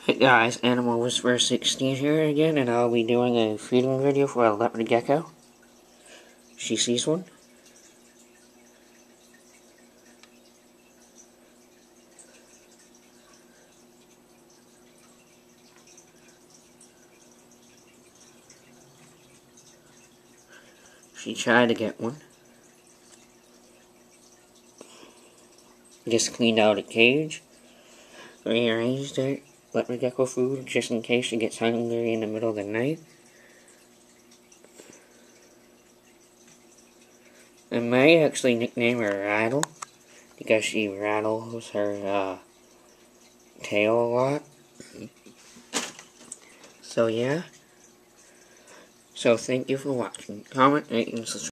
Hey guys, Animal Whisperer 16 here again, and I'll be doing a feeding video for a leopard gecko. She sees one. She tried to get one. Just cleaned out a cage. Rearranged it. Leopard gecko food just in case she gets hungry in the middle of the night. I may actually nickname her Rattle because she rattles her tail a lot. So yeah. So thank you for watching. Comment, rate, and subscribe.